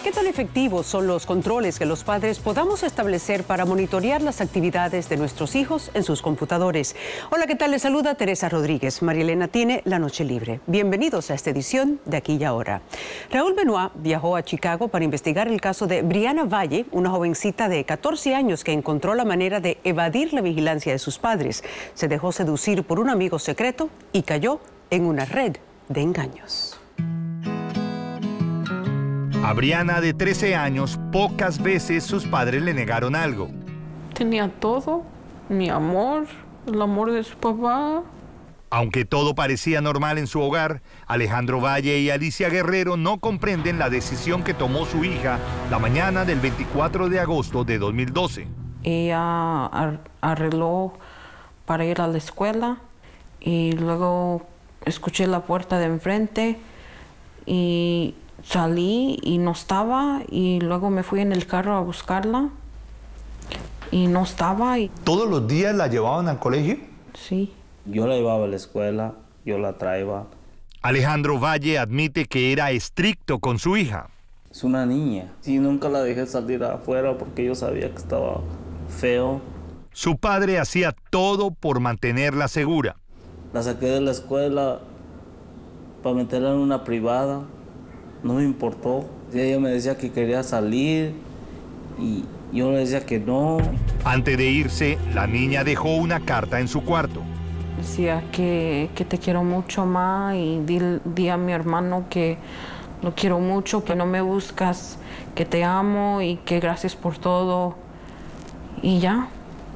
¿Qué tan efectivos son los controles que los padres podamos establecer para monitorear las actividades de nuestros hijos en sus computadores? Hola, ¿qué tal? Les saluda Teresa Rodríguez. María Elena tiene la noche libre. Bienvenidos a esta edición de Aquí y Ahora. Raúl Benoit viajó a Chicago para investigar el caso de Brianna Valle, una jovencita de 14 años que encontró la manera de evadir la vigilancia de sus padres. Se dejó seducir por un amigo secreto y cayó en una red de engaños. A Brianna, de 13 años, pocas veces sus padres le negaron algo. Tenía todo, mi amor, el amor de su papá. Aunque todo parecía normal en su hogar, Alejandro Valle y Alicia Guerrero no comprenden la decisión que tomó su hija la mañana del 24 de agosto de 2012. Ella arregló para ir a la escuela y luego escuché la puerta de enfrente y salí y no estaba, y luego me fui en el carro a buscarla y no estaba. ¿Todos los días la llevaban al colegio? Sí. Yo la llevaba a la escuela, yo la traía. Alejandro Valle admite que era estricto con su hija. Es una niña. Sí, nunca la dejé salir afuera porque yo sabía que estaba feo. Su padre hacía todo por mantenerla segura. La saqué de la escuela para meterla en una privada. No me importó. Ella me decía que quería salir y yo le decía que no. Antes de irse, la niña dejó una carta en su cuarto. Decía que te quiero mucho, ma, y di a mi hermano que lo quiero mucho, que no me buscas, que te amo y que gracias por todo. Y ya.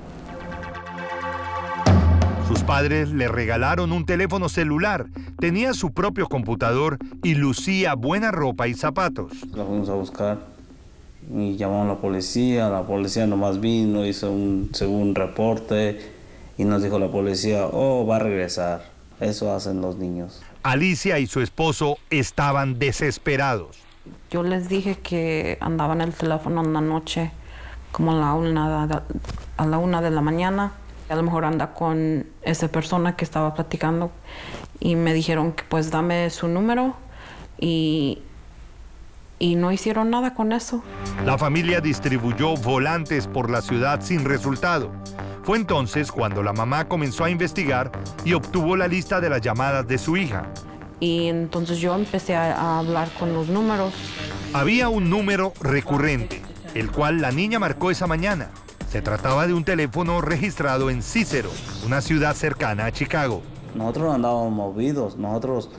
Sus padres le regalaron un teléfono celular, tenía su propio computador y lucía buena ropa y zapatos. La fuimos a buscar y llamamos a la policía nomás vino, hizo un reporte y nos dijo la policía, oh, va a regresar. Eso hacen los niños. Alicia y su esposo estaban desesperados. Yo les dije que andaba en el teléfono en la noche, como a la 1 de la mañana. A lo mejor anda con esa persona que estaba platicando y me dijeron que pues dame su número y no hicieron nada con eso. La familia distribuyó volantes por la ciudad sin resultado. Fue entonces cuando la mamá comenzó a investigar y obtuvo la lista de las llamadas de su hija. Y entonces yo empecé a hablar con los números. Había un número recurrente, el cual la niña marcó esa mañana. Se trataba de un teléfono registrado en Cícero, una ciudad cercana a Chicago. Nosotros andábamos movidos, nosotros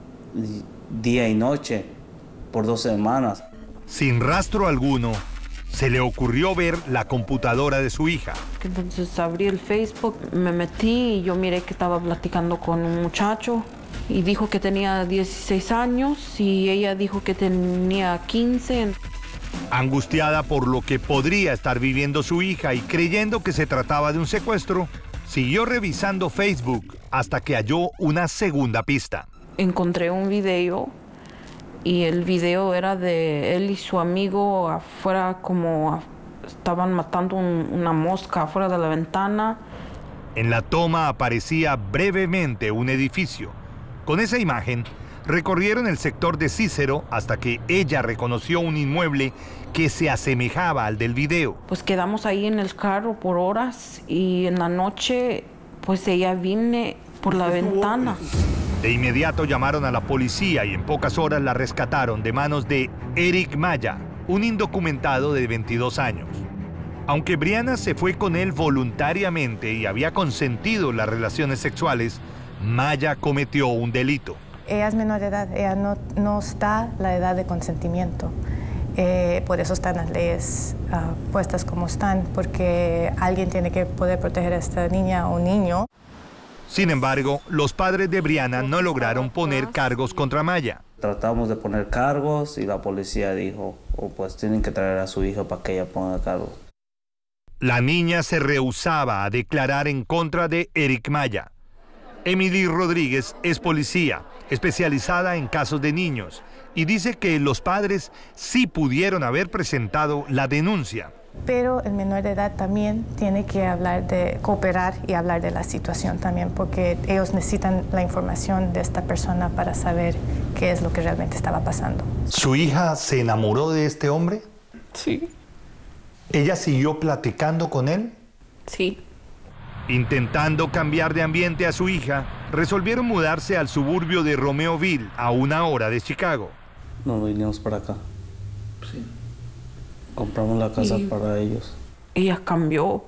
día y noche, por 2 semanas. Sin rastro alguno, se le ocurrió ver la computadora de su hija. Entonces abrí el Facebook, me metí y yo miré que estaba platicando con un muchacho y dijo que tenía 16 años y ella dijo que tenía 15. Angustiada por lo que podría estar viviendo su hija y creyendo que se trataba de un secuestro, siguió revisando Facebook hasta que halló una segunda pista. Encontré un video y el video era de él y su amigo afuera, como estaban matando una mosca afuera de la ventana. En la toma aparecía brevemente un edificio. Con esa imagen, recorrieron el sector de Cícero hasta que ella reconoció un inmueble que se asemejaba al del video. Pues quedamos ahí en el carro por horas y en la noche pues ella vine por la ventana. De inmediato llamaron a la policía y en pocas horas la rescataron de manos de Eric Maya, un indocumentado de 22 años. Aunque Brianna se fue con él voluntariamente y había consentido las relaciones sexuales, Maya cometió un delito. Ella es menor de edad, ella no está la edad de consentimiento. Por eso están las leyes puestas como están, porque alguien tiene que poder proteger a esta niña o niño. Sin embargo, los padres de Brianna no lograron poner cargos contra Maya. Tratamos de poner cargos y la policía dijo, oh, pues tienen que traer a su hija para que ella ponga cargos. La niña se rehusaba a declarar en contra de Eric Maya. Emily Rodríguez es policía, especializada en casos de niños, y dice que los padres sí pudieron haber presentado la denuncia. Pero el menor de edad también tiene que cooperar y hablar de la situación también, porque ellos necesitan la información de esta persona para saber qué es lo que realmente estaba pasando. ¿Su hija se enamoró de este hombre? Sí. ¿Ella siguió platicando con él? Sí. Intentando cambiar de ambiente a su hija, resolvieron mudarse al suburbio de Romeoville, a 1 hora de Chicago. Nos vinimos para acá. Sí. Compramos la casa para ellos. Ella cambió.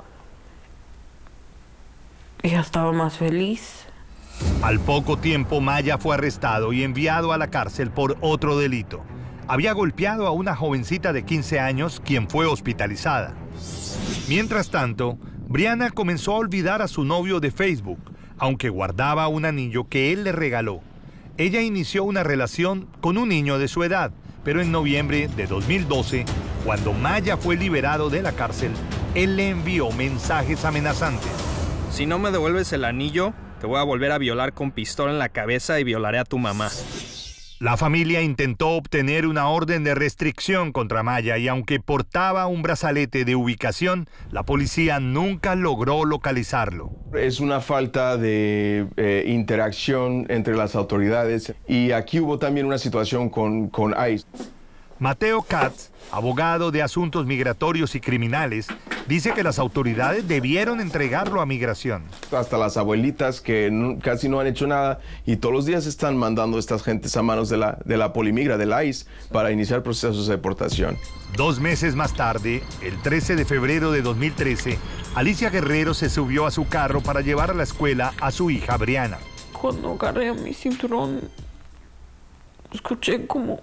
Ella estaba más feliz. Al poco tiempo, Maya fue arrestado y enviado a la cárcel por otro delito. Había golpeado a una jovencita de 15 años, quien fue hospitalizada. Mientras tanto, Brianna comenzó a olvidar a su novio de Facebook, aunque guardaba un anillo que él le regaló. Ella inició una relación con un niño de su edad, pero en noviembre de 2012, cuando Maya fue liberado de la cárcel, él le envió mensajes amenazantes. Si no me devuelves el anillo, te voy a volver a violar con pistola en la cabeza y violaré a tu mamá. La familia intentó obtener una orden de restricción contra Maya y aunque portaba un brazalete de ubicación, la policía nunca logró localizarlo. Es una falta de interacción entre las autoridades y aquí hubo también una situación con ICE. Mateo Katz, abogado de asuntos migratorios y criminales, dice que las autoridades debieron entregarlo a migración. Hasta las abuelitas que casi no han hecho nada y todos los días están mandando a estas gentes a manos de la polimigra, del ICE, para iniciar procesos de deportación. 2 meses más tarde, el 13 de febrero de 2013, Alicia Guerrero se subió a su carro para llevar a la escuela a su hija Brianna. Cuando agarré mi cinturón, escuché como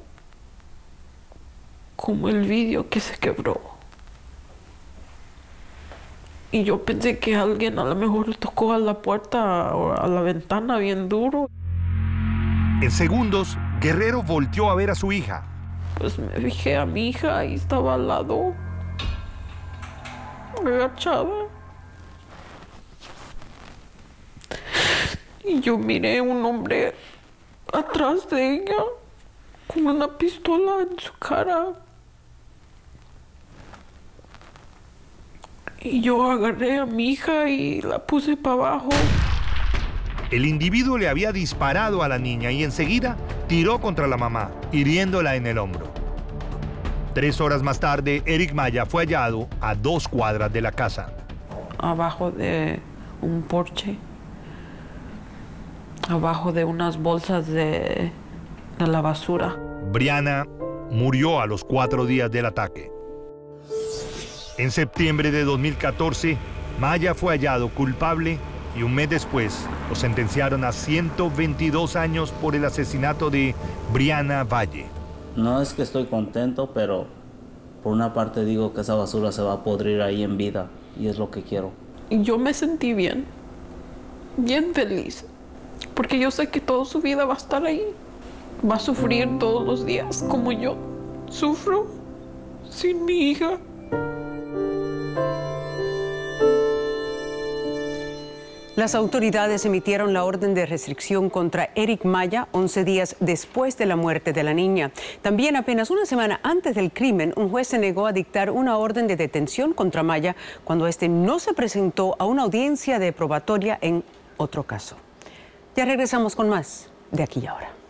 el vidrio que se quebró. Y yo pensé que alguien a lo mejor le tocó a la puerta o a la ventana bien duro. En segundos, Guerrero volteó a ver a su hija. Pues me fijé a mi hija y estaba al lado, agachada. Y yo miré un hombre atrás de ella con una pistola en su cara. Y yo agarré a mi hija y la puse para abajo. El individuo le había disparado a la niña y enseguida tiró contra la mamá, hiriéndola en el hombro. 3 horas más tarde, Eric Maya fue hallado a 2 cuadras de la casa. Abajo de un porche. Abajo de unas bolsas de la basura. Brianna murió a los 4 días del ataque. En septiembre de 2014, Maya fue hallado culpable y un mes después lo sentenciaron a 122 años por el asesinato de Brianna Valle. No es que estoy contento, pero por una parte digo que esa basura se va a podrir ahí en vida y es lo que quiero. Y yo me sentí bien feliz, porque yo sé que toda su vida va a estar ahí. Va a sufrir todos los días como yo sufro sin mi hija. Las autoridades emitieron la orden de restricción contra Eric Maya 11 días después de la muerte de la niña. También apenas una semana antes del crimen, un juez se negó a dictar una orden de detención contra Maya cuando este no se presentó a una audiencia de probatoria en otro caso. Ya regresamos con más de Aquí y Ahora.